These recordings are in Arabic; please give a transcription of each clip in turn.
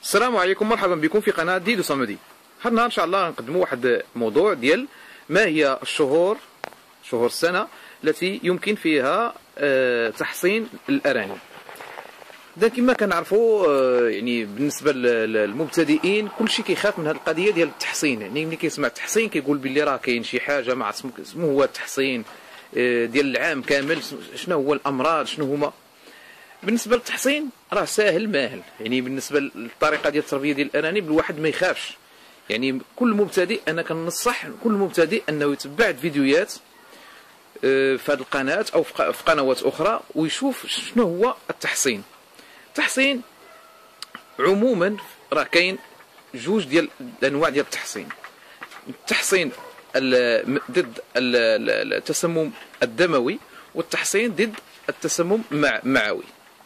السلام عليكم، مرحبا بكم في قناة ديدو صمدي. هذا النهار ان شاء الله نقدموا واحد الموضوع ديال ما هي شهور السنة التي يمكن فيها تحصين الأرانب. كما كنعرفوا يعني بالنسبة للمبتدئين كلشي كيخاف من هذه القضية ديال التحصين. يعني ملي كيسمع التحصين كيقول بلي راه كاين شي حاجة ما عرفت اسمه هو التحصين ديال العام كامل، شنو هو الأمراض شنو هما. بالنسبه للتحصين راه ساهل ماهل، يعني بالنسبه للطريقه ديال التربيه ديال الارانب الواحد ما يخافش. يعني كل مبتدئ انا كنصح كل مبتدئ انه يتبع فيديوهات في هذه القناه او في قنوات اخرى ويشوف شنو هو التحصين. التحصين عموما راه كاين جوج ديال الانواع ديال التحصين. التحصين ضد التسمم الدموي والتحصين ضد التسمم معوي.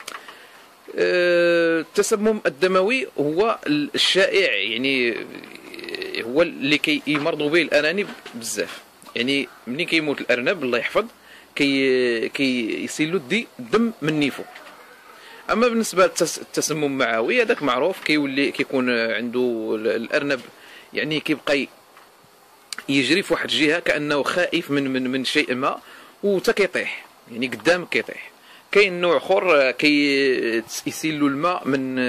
التسمم الدموي هو الشائع، يعني هو اللي كيمرضوا به الارانب بزاف. يعني ملي كيموت الارنب الله يحفظ كيسيلو الدم من نيفو. اما بالنسبه للتسمم المعوي هذاك معروف، كيكون عنده الارنب يعني كيبقى يجري في واحد الجهه كانه خائف من شيء ما وتا كيطيح، يعني قدام كيطيح. كاين نوع اخر كيسيلوا الماء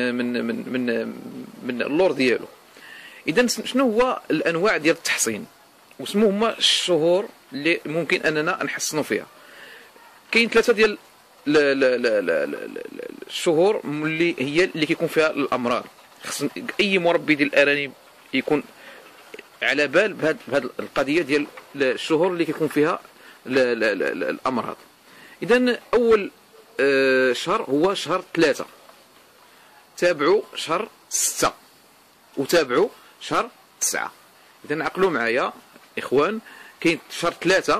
من اللور ديالو. اذا شنو هو الانواع ديال التحصين وشنو هما الشهور اللي ممكن اننا نحصنوا فيها؟ كاين ثلاثه ديال الشهور اللي هي اللي كيكون فيها الامراض. خص اي مربي ديال الارانب يكون على بال بهذه القضيه ديال الشهور اللي كيكون فيها الامراض. اذا اول شهر هو شهر 3، تابعوا شهر 6 وتابعوا شهر 9. اذا عقلوا معايا اخوان، كاين شهر 3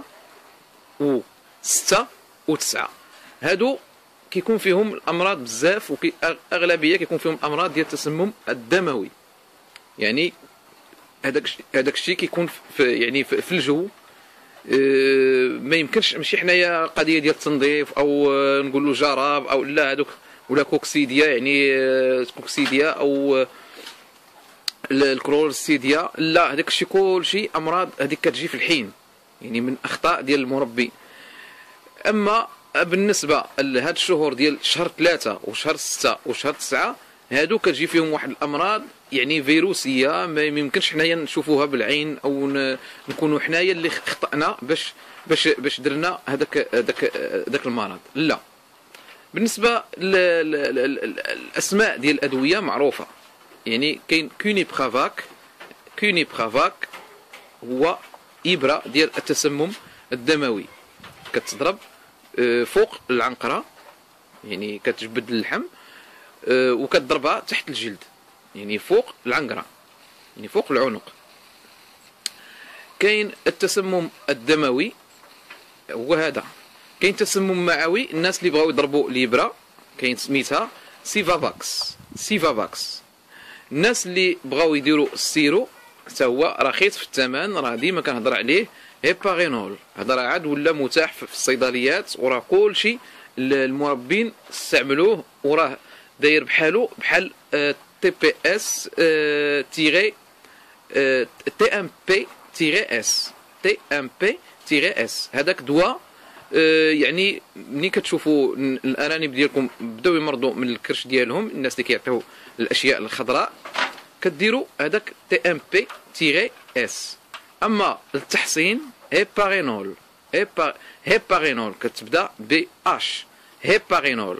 و6 و9 هادو كيكون فيهم الامراض بزاف، واغلبيه كيكون فيهم امراض ديال التسمم الدموي. يعني هذاك الشيء كيكون في الجو. ما يمكنش ماشي حنايا قضيه ديال التنظيف او نقولوا جراب او لا هذوك ولا كوكسيديا، يعني كوكسيديا او الكرولسيديا، لا هذاك الشيء كلشي امراض هذيك كتجي في الحين، يعني من اخطاء ديال المربي. اما بالنسبه لهاد الشهور ديال شهر 3 وشهر 6 وشهر 9 هادو كتجي فيهم واحد الامراض يعني فيروسيه ما يمكنش حنايا نشوفوها بالعين او نكونوا حنايا اللي خطأنا باش درنا هذاك المرض، لا. بالنسبه للاسماء ديال الادويه معروفه، يعني كاين كونيبرافاك هو ابره ديال التسمم الدموي، كتضرب فوق العنقره، يعني كتجبد اللحم وكتضربها تحت الجلد، يعني فوق العنقره، يعني فوق العنق. كاين التسمم الدموي هو هذا. كاين تسمم معوي، الناس اللي بغاو يضربوا الابره كاين سميتها سيفافاكس. الناس اللي بغاو يديروا السيرو حتى هو رخيص في الثمن، راه ديما كنهضر عليه، هيبارينول. هذا راه عاد ولا متاح في الصيدليات، وراه كلشي المربين استعملوه، وراه داير بحالو بحال تي بي اس تيري تي ام بي تيري اس. هذاك دواء يعني ملي كتشوفوا الارانب ديالكم بداو يمرضوا من الكرش ديالهم، الناس اللي كيعطيو الاشياء الخضراء كديروا هذاك تي ام بي تيري اس. اما التحصين هيبارينول كتبدا ب اش، هيبارينول.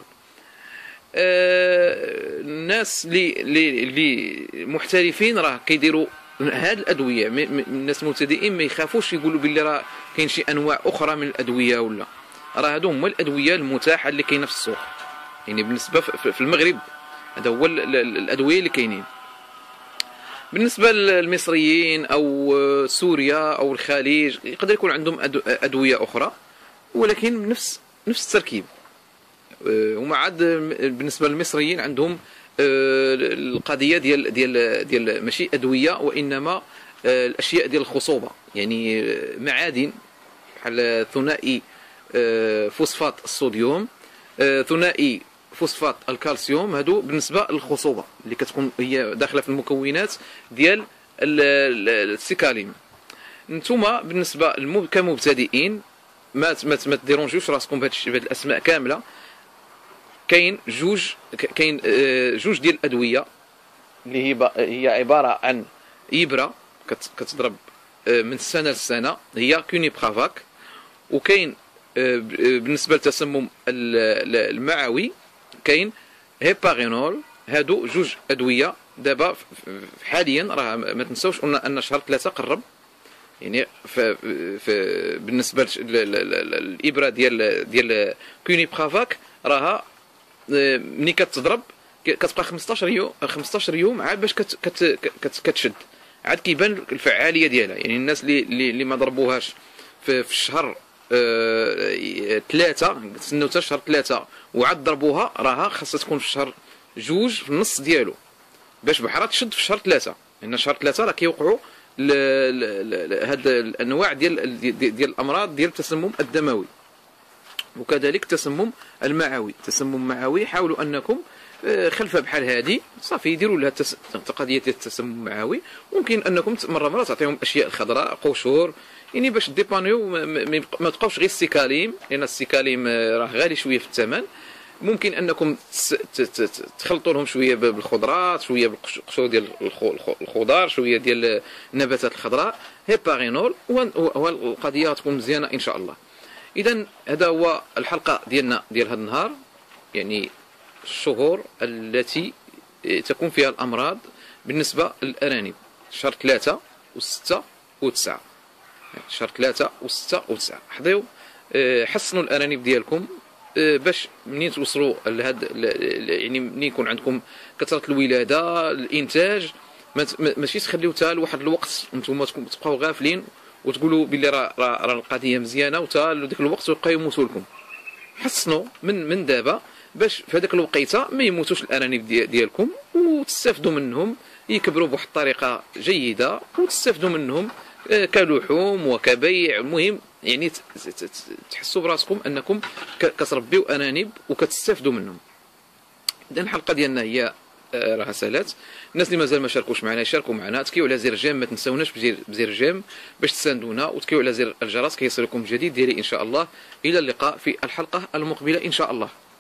الناس اللي محترفين راه كيديروا هاد الادويه. الناس المبتدئين ما يخافوش يقولوا باللي راه كاين شي انواع اخرى من الادويه، ولا راه هادو هما الادويه المتاحه اللي كاينه في السوق. يعني بالنسبه في المغرب هذا هو الادويه اللي كاينين. بالنسبه للمصريين او سوريا او الخليج يقدر يكون عندهم ادويه اخرى، ولكن نفس التركيب. هما عاد بالنسبه للمصريين عندهم القضيه ديال ماشي ادويه، وانما الاشياء ديال الخصوبه، يعني معادن بحال ثنائي فوسفات الصوديوم، ثنائي فوسفات الكالسيوم هادو بالنسبه للخصوبه اللي كتكون هي داخله في المكونات ديال السيكاليم. نتوما بالنسبه كمبتدئين ما تديرونجوش راسكم بهاد الاسماء كامله. كاين جوج ديال الادويه اللي هي عباره عن ابره كتضرب من سنه لسنه، هي كونيبرافاك. وكاين بالنسبه للتسمم المعوي كاين هيبارينول. هادو جوج ادويه دابا حاليا راه ما تنساوش ان شهر 3 قرب، يعني بالنسبه للابره ديال كونيبرافاك راها ملي كتضرب كتبقى 15 يوم عاد باش كتشد، عاد كيبان الفعاليه ديالها. يعني الناس اللي ما ضربوهاش في الشهر 3 تسناو حتى شهر 3 وعاد ضربوها، راها خاصها تكون في الشهر 2 في النص ديالو باش بحرا تشد في شهر 3، لان شهر 3 راه كيوقعوا هاد الانواع ديال الامراض ديال التسمم الدموي، وكذلك التسمم المعوي. التسمم المعوي حاولوا انكم خلفها بحال هذه صافي ديروا لها قضيه ديال التسمم المعوي. ممكن انكم مره تعطيهم اشياء خضراء، قشور، يعني باش ديبانيو ما تبقاوش غير السيكاليم، لان السيكاليم راه غالي شويه في الثمن. ممكن انكم تخلطوا لهم شويه بالخضرات، شويه بالقشور ديال الخضار، شويه ديال النباتات الخضراء، هيبارينول، والقضيه تكون مزيانه ان شاء الله. اذا هذا هو الحلقه ديالنا ديال هذا النهار، يعني الشهور التي تكون فيها الامراض بالنسبه للارانب، شهر 3 و6 و9. شهر 3 و6 و9 حضيو حصنوا الارانب ديالكم باش منين توصلوا لهاد، يعني منين يكون عندكم كثره الولاده الانتاج ماشي تخليو حتى لواحد الوقت نتوما تبقاو غافلين وتقولوا باللي راه القضيه مزيانه وتا ديك الوقت يبقاو يموتوا لكم. حصنوا من دابا باش في هذاك الوقيته ما يموتوش الارانب ديالكم، وتستافدوا منهم يكبروا بواحد الطريقه جيده، وتستافدوا منهم كلحوم وكبيع. المهم يعني تحسوا براسكم انكم كتربيو ارانب وكتستافدوا منهم. اذا الحلقه ديالنا هي راها سالات. الناس اللي مازال ما شاركوش معنا يشاركوا معنا، تكيو على زر جيم، ما تنساوناش بزر جيم باش تساندونا، وتكيو على زر الجرس كيصلكم جديد ديالي ان شاء الله. الى اللقاء في الحلقه المقبله ان شاء الله.